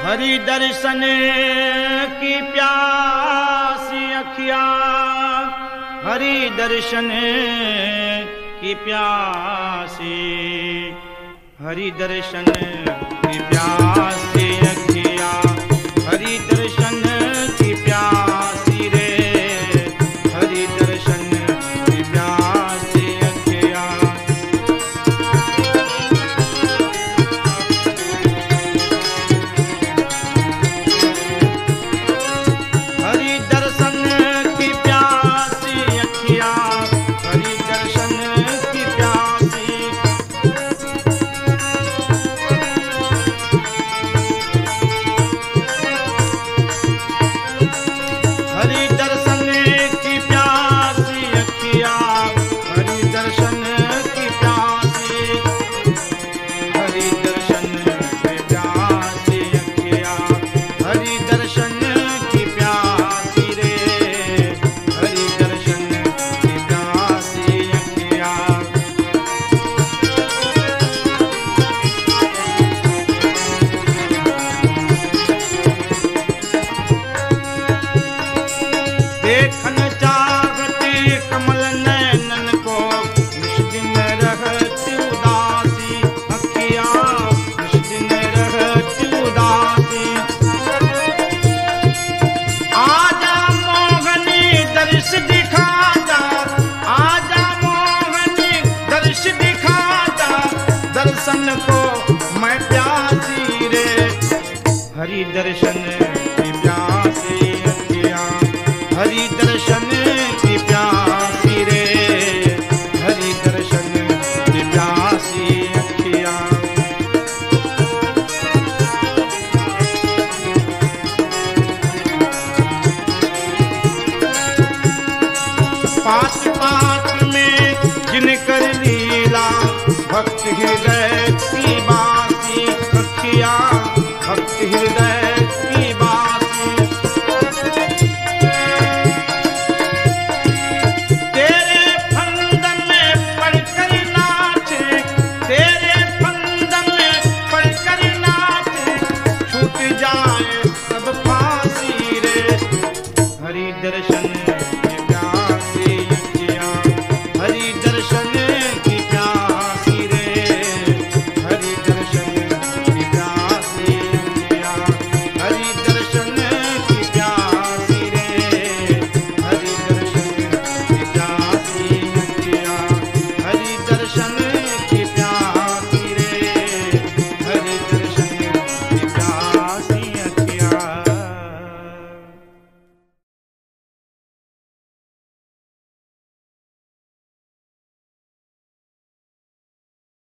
हरि दर्शन की प्यासी अखिया, हरि दर्शन की प्यासी, हरि दर्शन की प्यासी अखिया, हरि दर्शन की प्यासी रे, हरि दर्शन की प्यासी अखिया। हरि दर्शन की प्यासी अखिया, हरि दर्शन की प्यासी, हरि दर्शन की प्यासी अखिया, हरि दर्शन की प्यासी, हरि दर्शन की प्यासी अखिया, हरि दर्शन की प्यासी रे, हरि दर्शन की प्यासी अखिया। देखन चाहती कमल नैनन को, निश दिन रहती उदासी अखिया, निश दिन रहती उदासी। आजा मोहनी दर्श दिखा जा, आजा मोहनी दर्श दिखा जा, दर्शन को मैं प्यासी रे, हरि दर्शन की प्यासी अखिया, हरि दर्शन की प्यासी रे, हरि दर्शन की प्यासी अखिया। पात पात में जिनकर लीला, भक्त हृदय की बासी अखिया, भक्त हृदय